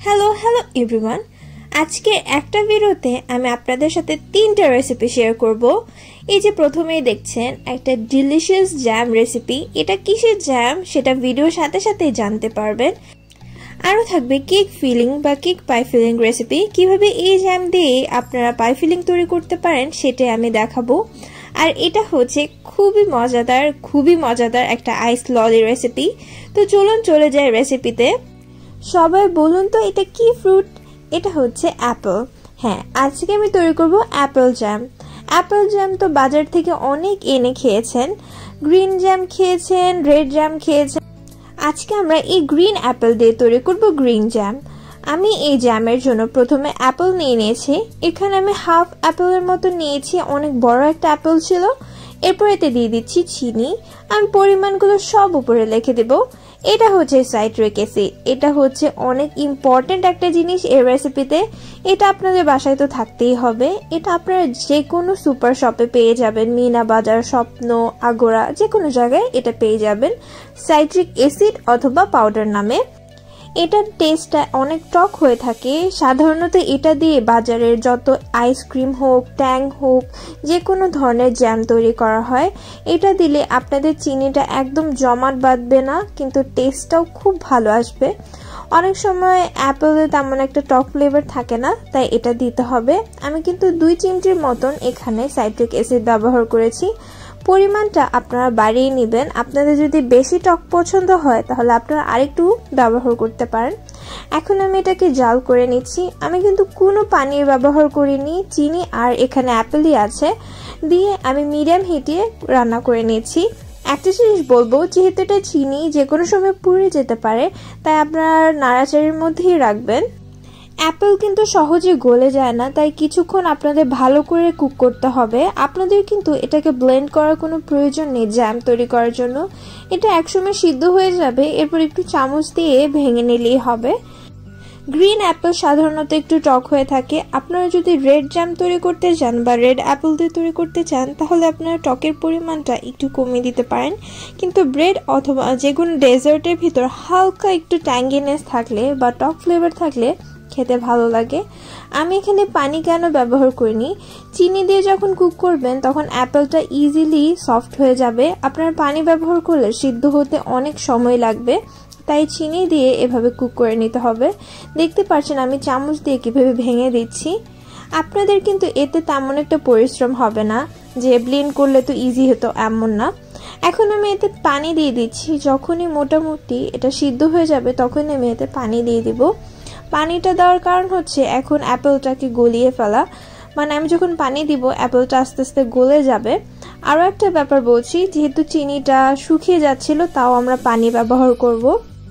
Hello everyone. আজকে একটা ভিডিওতে আমি আপনাদের সাথে তিনটা রেসিপি শেয়ার করব। এই যে প্রথমেই দেখছেন একটা ডিলিশিয়াস জ্যাম রেসিপি। এটা কিসের জ্যাম সেটা ভিডিওর সাথে সাথেই জানতে পারবেন। আরও থাকবে কেক ফিলিং বা কেক পাই ফিলিং রেসিপি। কিভাবে এই জ্যাম দিয়ে আপনারা পাই ফিলিং তৈরি করতে পারেন সেটাই আমি দেখাবো। আর এটা হচ্ছে খুবই মজাদার একটা আইস ললি রেসিপি। তো চলুন চলে যাই রেসিপিতে। সবাই বলুন তো এটা কি ফ্রুট? এটা হচ্ছে অ্যাপেল। হ্যাঁ, আজকে আমি তৈরি করব অ্যাপেল জ্যাম। অ্যাপেল জ্যাম তো বাজার থেকে অনেক এনে খেয়েছেন, গ্রিন জ্যাম খেয়েছেন, রেড জ্যাম খেয়েছেন। আজকে আমরা এই গ্রিন অ্যাপেল দিয়ে তৈরি করব গ্রিন জ্যাম। আমি এই জ্যামের জন্য প্রথমে অ্যাপেল নিয়েছি। এখানে আমি হাফ অ্যাপেলের মতো নিয়েছি, অনেক বড় একটা অ্যাপেল ছিল। এরপর এতে দিয়ে দিচ্ছি চিনি। আমি পরিমাণগুলো সব উপরে লিখে দেব। এটা হচ্ছে সাইট্রিক অ্যাসিড। এটা হচ্ছে অনেক ইম্পর্টেন্ট একটা জিনিস এই রেসিপিতে। এটা আপনাদের বাসায় তো থাকতেই হবে। এটা আপনারা যে কোনো সুপার শপে পেয়ে যাবেন, মিনা বাজার, স্বপ্ন, আগোরা, যে কোনো জায়গায় এটা পেয়ে যাবেন সাইট্রিক অ্যাসিড অথবা পাউডার নামে। এটার টেস্টটা অনেক টক হয়ে থাকে। সাধারণত এটা দিয়ে বাজারের যত আইসক্রিম হোক, ট্যাং হোক, যে কোনো ধরনের জ্যাম তৈরি করা হয়। এটা দিলে আপনাদের চিনিটা একদম জমাট বাঁধবে না, কিন্তু টেস্টটাও খুব ভালো আসবে। অনেক সময় অ্যাপেলে তেমন একটা টক ফ্লেভার থাকে না, তাই এটা দিতে হবে। আমি কিন্তু 2 চিমটির মতন এখানে সাইট্রিক অ্যাসিড ব্যবহার করেছি। পরিমাণটা আপনারা বাড়িয়ে নেবেন। আপনাদের যদি বেশি টক পছন্দ হয় তাহলে আপনারা আরেকটু ব্যবহার করতে পারেন। এখন আমি এটাকে জাল করে নিচ্ছি। আমি কিন্তু কোনো পানির ব্যবহার করিনি, চিনি আর এখানে অ্যাপেলই আছে দিয়ে আমি মিডিয়াম হিটে রান্না করে নিচ্ছি। একটা জিনিস বলবো, যেহেতু এটা চিনি যে কোনো সময় পুড়ে যেতে পারে, তাই আপনারা নাড়াচাড়ির মধ্যেই রাখবেন। অ্যাপেল কিন্তু সহজে গলে যায় না, তাই কিছুক্ষণ আপনাদের ভালো করে কুক করতে হবে। আপনাদের কিন্তু এটাকে ব্লেন্ড করার কোনো প্রয়োজন নেই জ্যাম তৈরি করার জন্য। এটা একসময় সিদ্ধ হয়ে যাবে, এরপর একটু চামচ দিয়ে ভেঙে নিলেই হবে। গ্রিন অ্যাপেল সাধারণত একটু টক হয়ে থাকে। আপনারা যদি রেড জ্যাম তৈরি করতে চান বা রেড অ্যাপেল দিয়ে তৈরি করতে চান তাহলে আপনারা টকের পরিমাণটা একটু কমিয়ে দিতে পারেন। কিন্তু ব্রেড অথবা যে কোনো ডেজার্টের ভিতর হালকা একটু ট্যাঙ্গিনেস থাকলে বা টক ফ্লেভার থাকলে খেতে ভালো লাগে। আমি এখানে পানি কেন ব্যবহার করিনি, চিনি দিয়ে যখন কুক করবেন তখন অ্যাপেলটা ইজিলি সফট হয়ে যাবে। আপনার পানি ব্যবহার করলে সিদ্ধ হতে অনেক সময় লাগবে, তাই চিনি দিয়ে এভাবে কুক করে নিতে হবে। দেখতে পাচ্ছেন আমি চামচ দিয়ে কিভাবে ভেঙে দিচ্ছি। আপনাদের কিন্তু এতে তেমন একটা পরিশ্রম হবে না, যে ব্লেন্ড করলে তো ইজি হতো এমন না। এখন আমি এতে পানি দিয়ে দিচ্ছি। যখনই মোটামুটি এটা সিদ্ধ হয়ে যাবে তখনই আমি এতে পানি দিয়ে দিব। পানিটা দেওয়ার কারণ হচ্ছে এখন অ্যাপেলটাকে গলিয়ে ফেলা, মানে আমি যখন পানি দিব অ্যাপেলটা আস্তে আস্তে গলে যাবে। আরও একটা ব্যাপার বলছি, যেহেতু চিনিটা শুকিয়ে যাচ্ছিল তাও আমরা পানি ব্যবহার করব।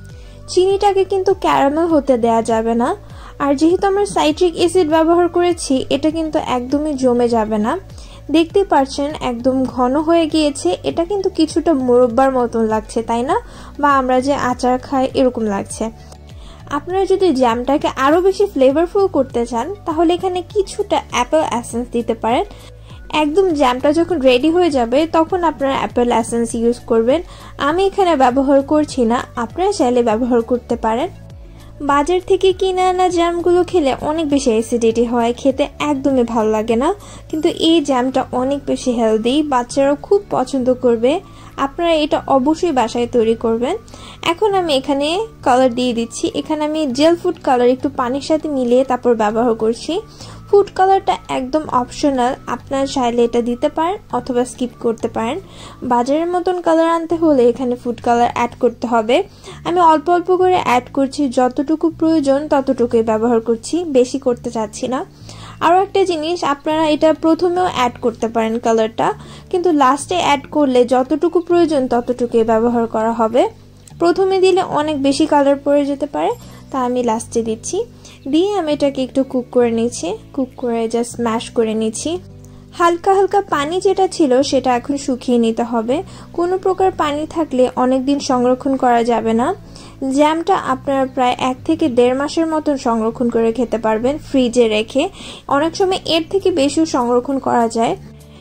চিনিটাকে কিন্তু ক্যারামেল হতে দেয়া যাবে না। আর যেহেতু আমরা সাইট্রিক অ্যাসিড ব্যবহার করেছি, এটা কিন্তু একদমই জমে যাবে না। দেখতে পাচ্ছেন একদম ঘন হয়ে গিয়েছে। এটা কিন্তু কিছুটা মুরব্বার মতন লাগছে, তাই না? বা আমরা যে আচার খাই এরকম লাগছে। আপনারা যদি জ্যামটাকে আরও বেশি ফ্লেভারফুল করতে চান তাহলে এখানে কিছুটা অ্যাপেল এসেন্স দিতে পারেন। একদম জ্যামটা যখন রেডি হয়ে যাবে তখন আপনারা অ্যাপেল এসেন্স ইউজ করবেন। আমি এখানে ব্যবহার করছি না, আপনারা চাইলে ব্যবহার করতে পারেন। বাজার থেকে কিনে আনা জ্যামগুলো খেলে অনেক বেশি অ্যাসিডিটি হয়, খেতে একদমই ভালো লাগে না। কিন্তু এই জ্যামটা অনেক বেশি হেলদি, বাচ্চারাও খুব পছন্দ করবে। আপনারা এটা অবশ্যই বাসায় তৈরি করবেন। এখন আমি এখানে কালার দিয়ে দিচ্ছি। এখানে আমি জেল ফুড কালার একটু পানির সাথে মিলিয়ে তারপর ব্যবহার করছি। ফুড কালারটা একদম অপশনাল, আপনারা চাইলে এটা দিতে পারেন অথবা স্কিপ করতে পারেন। বাজারের মতন কালার আনতে হলে এখানে ফুড কালার অ্যাড করতে হবে। আমি অল্প অল্প করে অ্যাড করছি, যতটুকু প্রয়োজন ততটুকুই ব্যবহার করছি, বেশি করতে চাচ্ছি না। আরও একটা জিনিস, আপনারা এটা প্রথমেও অ্যাড করতে পারেন কালারটা, কিন্তু লাস্টে অ্যাড করলে যতটুকু প্রয়োজন ততটুকুই ব্যবহার করা হবে। প্রথমে দিলে অনেক বেশি কালার পড়ে যেতে পারে, তা আমি লাস্টে দিচ্ছি। দিয়ে আমি এটাকে একটু কুক করে নিচ্ছি। কুক করে জাস্ট স্ম্যাশ করে নিচ্ছি। হালকা হালকা পানি যেটা ছিল সেটা এখন শুকিয়ে নিতে হবে। কোনো প্রকার পানি থাকলে অনেক দিন সংরক্ষণ করা যাবে না। জ্যামটা আপনারা প্রায় 1 থেকে 1.5 মাসের মতন সংরক্ষণ করে খেতে পারবেন ফ্রিজে রেখে। অনেক সময় এর থেকে বেশিও সংরক্ষণ করা যায়।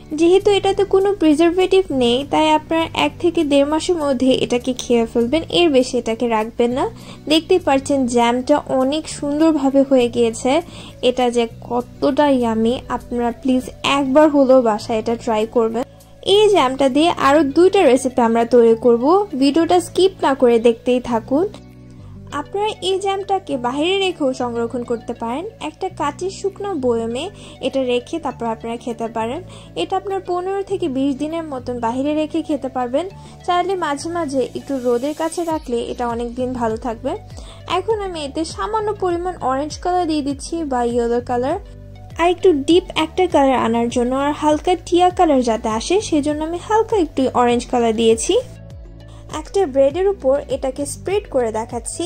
যেহেতু এটাতে কোনো প্রিজারভেটিভ নেই তাই আপনারা 1 থেকে 1.5 মাসের মধ্যে এটাকে খেয়ে ফেলবেন, এর বেশি এটাকে রাখবেন না। দেখতেই পাচ্ছেন জ্যামটা অনেক সুন্দরভাবে হয়ে গিয়েছে। এটা যে কতটা ইয়ামি, আপনারা প্লিজ একবার হলেও বাসায় এটা ট্রাই করবেন। এই জ্যামটা দিয়ে আরও 2টা রেসিপি আমরা তৈরি করব, ভিডিওটা স্কিপ না করে দেখতেই থাকুন। আপনারা এই জ্যামটাকে বাইরে রেখেও সংরক্ষণ করতে পারেন, একটা কাঁচের শুকনো বয়মে এটা রেখে তারপর আপনারা খেতে পারেন। এটা আপনার 15 থেকে 20 দিনের মতন বাইরে রেখে খেতে পারবেন। চাইলে মাঝে মাঝে একটু রোদের কাছে রাখলে এটা অনেক দিন ভালো থাকবে। এখন আমি এতে সামান্য পরিমাণ অরেঞ্জ কালার দিয়ে দিচ্ছি বা ইয়েলো কালার, আর একটু ডিপ একটা কালার আনার জন্য আর হালকা টিয়া কালার যাতে আসে সেজন্য আমি হালকা একটু অরেঞ্জ কালার দিয়েছি। একটা ব্রেডের উপর এটাকে স্প্রেড করে দেখাচ্ছি।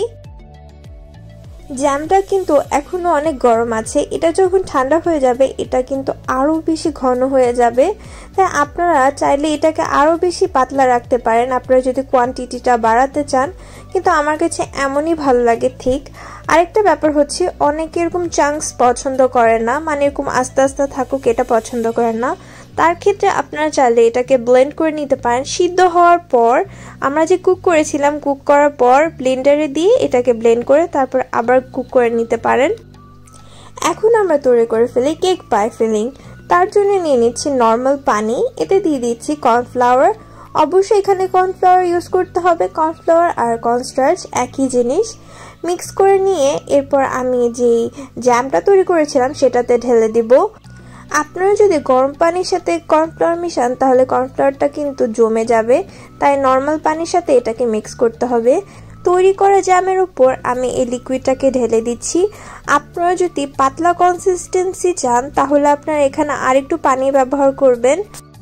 জ্যামটা কিন্তু এখনো অনেক গরম আছে, এটা যখন ঠান্ডা হয়ে যাবে এটা কিন্তু আরো বেশি ঘন হয়ে যাবে। তাই আপনারা চাইলে এটাকে আরো বেশি পাতলা রাখতে পারেন আপনারা যদি কোয়ান্টিটিটা বাড়াতে চান, কিন্তু আমার কাছে এমনই ভালো লাগে ঠিক। আরেকটা ব্যাপার হচ্ছে অনেকে এরকম চাঙ্কস পছন্দ করে না, মানে এরকম আস্তে আস্তে থাকুক এটা পছন্দ করেন না। তার ক্ষেত্রে আপনারা চাইলে এটাকে ব্লেন্ড করে নিতে পারেন। সিদ্ধ হওয়ার পর আমরা যে কুক করেছিলাম, কুক করার পর ব্লেন্ডারে দিয়ে এটাকে ব্লেন্ড করে তারপর আবার কুক করে নিতে পারেন। এখন আমরা তৈরি করে ফেলি কেক পাই ফিলিং। তার জন্য নিয়ে নিচ্ছি নর্মাল পানি, এতে দিয়ে দিচ্ছি কর্নফ্লাওয়ার। অবশ্যই এখানে কর্নফ্লাওয়ার ইউজ করতে হবে, কর্নফ্লাওয়ার আর কর্নস্টার্চ একই জিনিস। মিক্স করে নিয়ে এরপর আমি যে জ্যামটা তৈরি করেছিলাম সেটাতে ঢেলে দিব। আপনারা যদি গরম পানির সাথে কর্নফ্লাওয়ার মিশান তাহলে কর্নফ্লাওয়ারটা কিন্তু জমে যাবে, তাই নর্মাল পানির সাথে এটাকে মিক্স করতে হবে। তৈরি করা জ্যামের উপর আমি এই লিকুইডটাকে ঢেলে দিচ্ছি। আপনারা যদি পাতলা কনসিস্টেন্সি চান তাহলে আপনারা এখানে আরেকটু পানি ব্যবহার করবেন।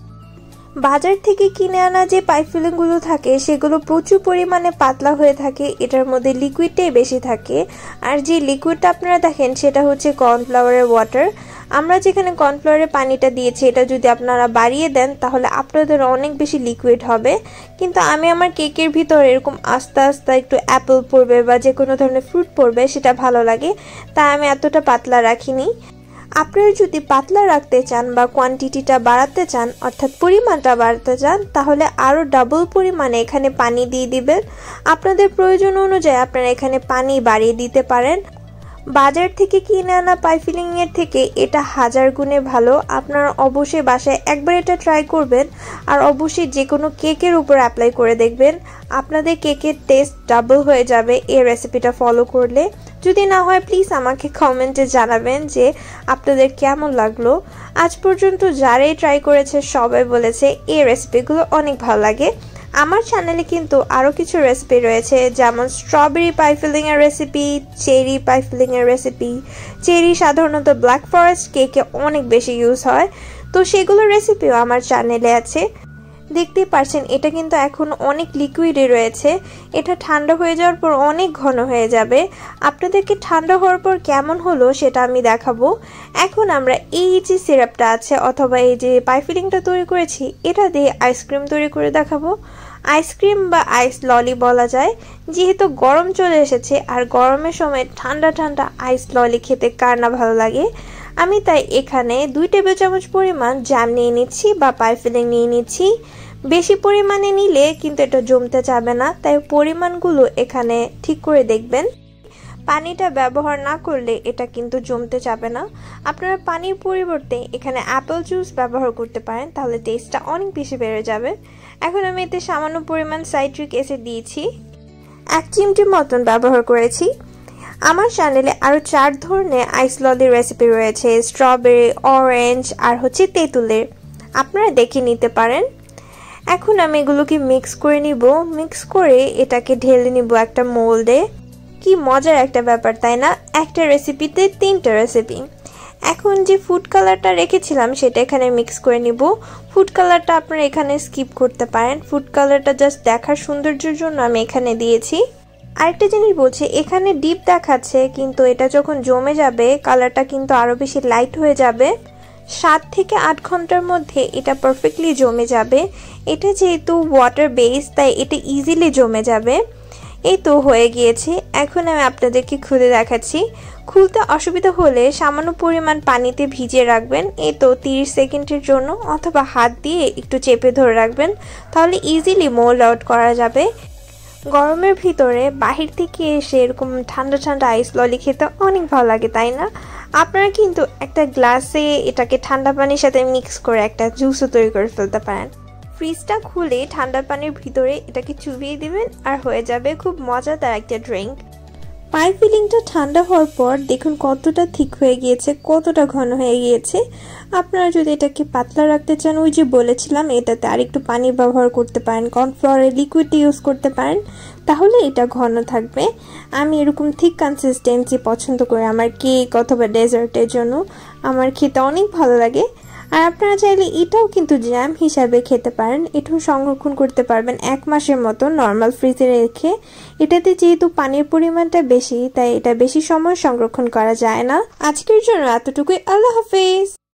বাজার থেকে কিনে আনা যে পাই ফিলিংগুলো থাকে সেগুলো প্রচুর পরিমাণে পাতলা হয়ে থাকে, এটার মধ্যে লিকুইডটাই বেশি থাকে। আর যে লিকুইডটা আপনারা দেখেন সেটা হচ্ছে কর্নফ্লাওয়ারের ওয়াটার। আমরা যেখানে কর্নফ্লাওয়ারের পানিটা দিয়েছি এটা যদি আপনারা বাড়িয়ে দেন তাহলে আপনাদের অনেক বেশি লিকুইড হবে, কিন্তু আমি আমার কেকের ভিতরে এরকম আস্তে আস্তে একটু অ্যাপেল পড়বে বা যে কোনো ধরনের ফ্রুট পড়বে সেটা ভালো লাগে, তাই আমি এতটা পাতলা রাখিনি। আপনারা যদি পাতলা রাখতে চান বা কোয়ান্টিটিটা বাড়াতে চান অর্থাৎ পরিমাণটা বাড়াতে চান তাহলে আরও ডাবল পরিমাণে এখানে পানি দিয়ে দিবেন। আপনাদের প্রয়োজন অনুযায়ী আপনারা এখানে পানি বাড়িয়ে দিতে পারেন। বাজার থেকে কিনে আনা পাই ফিলিং এর থেকে এটা 1000 গুণে ভালো। আপনারা অবশ্যই বাসায় একবার এটা ট্রাই করবেন আর অবশ্যই যে কোনো কেকের উপর অ্যাপ্লাই করে দেখবেন, আপনাদের কেকের টেস্ট ডাবল হয়ে যাবে এই রেসিপিটা ফলো করলে। যদি না হয় প্লিজ আমাকে কমেন্টে জানাবেন যে আপনাদের কেমন লাগলো। আজ পর্যন্ত যারাই ট্রাই করেছে সবাই বলেছে এই রেসিপিগুলো অনেক ভালো লাগে। আমার চ্যানেলে কিন্তু আরও কিছু রেসিপি রয়েছে, যেমন স্ট্রবেরি পাই ফিলিং এর রেসিপি, চেরি পাই ফিলিং এর রেসিপি। চেরি সাধারণত ব্ল্যাক ফরেস্ট কেকে অনেক বেশি ইউজ হয়, তো সেগুলোর রেসিপিও আমার চ্যানেলে আছে। দেখতেই পাচ্ছেন এটা কিন্তু এখন অনেক লিকুইডে রয়েছে, এটা ঠান্ডা হয়ে যাওয়ার পর অনেক ঘন হয়ে যাবে। আপনাদেরকে ঠান্ডা হওয়ার পর কেমন হলো সেটা আমি দেখাবো। এখন আমরা এই যে সিরাপটা আছে অথবা এই যে পাই ফিলিংটা তৈরি করেছি এটা দিয়ে আইসক্রিম তৈরি করে দেখাবো। আইসক্রিম বা আইস ললি বলা যায়, যেহেতু গরম চলে এসেছে আর গরমের সময় ঠান্ডা ঠান্ডা আইস ললি খেতে কার না ভালো লাগে। আমি তাই এখানে 2 টেবিল চামচ পরিমাণ জ্যাম নিয়ে নিচ্ছি বা পাই ফিলিং নিয়ে নিচ্ছি। বেশি পরিমাণে নিলে কিন্তু এটা জমতে চাবে না, তাই পরিমাণগুলো এখানে ঠিক করে দেখবেন। পানিটা ব্যবহার না করলে এটা কিন্তু জমতে চাবে না। আপনারা পানির পরিবর্তে এখানে অ্যাপেল জুস ব্যবহার করতে পারেন, তাহলে টেস্টটা অনেক বেশি বেড়ে যাবে। এখন আমি এতে সামান্য পরিমাণ সাইট্রিক অ্যাসিড দিয়েছি, 1 চিমটি মতন ব্যবহার করেছি। আমার চ্যানেলে আরও 4 ধরনের আইস ললির রেসিপি রয়েছে, স্ট্রবেরি, অরেঞ্জ আর হচ্ছে তেঁতুলের, আপনারা দেখে নিতে পারেন। এখন আমি এগুলোকে মিক্স করে নিব, মিক্স করে এটাকে ঢেলে নিব একটা মোল্ডে। কি মজার একটা ব্যাপার তাই না, একটা রেসিপিতে 3টা রেসিপি। এখন যে ফুড কালারটা রেখেছিলাম সেটা এখানে মিক্স করে নিব। ফুড কালারটা আপনারা এখানে স্কিপ করতে পারেন, ফুড কালারটা জাস্ট দেখার সৌন্দর্যের জন্য আমি এখানে দিয়েছি। আরেকটা জিনিস বলছি, এখানে ডিপ দেখাচ্ছে কিন্তু এটা যখন জমে যাবে কালারটা কিন্তু আরো বেশি লাইট হয়ে যাবে। 7 থেকে 8 ঘন্টার মধ্যে এটা পারফেক্টলি জমে যাবে। এটা যেহেতু ওয়াটার বেস তাই এটা ইজিলি জমে যাবে। এই তো হয়ে গিয়েছে। এখন আমি আপনাদেরকে খুলে দেখাচ্ছি। খুলতে অসুবিধা হলে সামান্য পরিমাণ পানিতে ভিজিয়ে রাখবেন, এই তো 30 সেকেন্ডের জন্য, অথবা হাত দিয়ে একটু চেপে ধরে রাখবেন, তাহলে ইজিলি মোল্ড আউট করা যাবে। গরমের ভিতরে বাহির থেকে এসে এরকম ঠান্ডা ঠান্ডা আইস ললি খেতে অনেক ভালো লাগে, তাই না? আপনারা কিন্তু একটা গ্লাসে এটাকে ঠান্ডা পানির সাথে মিক্স করে একটা জুসও তৈরি করে ফেলতে পারেন। ফ্রিজটা খুলে ঠান্ডা পানির ভিতরে এটাকে চুবিয়ে দিবেন আর হয়ে যাবে খুব মজাদার একটা ড্রিঙ্ক। পাই ফিলিংটা ঠান্ডা হওয়ার পর দেখুন কতটা থিক হয়ে গিয়েছে, কতটা ঘন হয়ে গিয়েছে। আপনারা যদি এটাকে পাতলা রাখতে চান, ওই যে বলেছিলাম এটাতে আরেকটু পানি ব্যবহার করতে পারেন, কর্নফ্লাওয়ারের লিকুইড ইউজ করতে পারেন, তাহলে এটা ঘন থাকবে। আমি এরকম থিক কনসিস্টেন্সি পছন্দ করি আমার কেক অথবা ডেজার্টের জন্য, আমার খেতে অনেক ভালো লাগে। আর আপনারা চাইলে এটাও কিন্তু জ্যাম হিসাবে খেতে পারেন, এটাও সংরক্ষণ করতে পারবেন 1 মাসের মতো নর্মাল ফ্রিজে রেখে। এটাতে যেহেতু পানির পরিমাণটা বেশি, তাই এটা বেশি সময় সংরক্ষণ করা যায় না। আজকের জন্য এতটুকুই। আল্লাহ হাফেজ।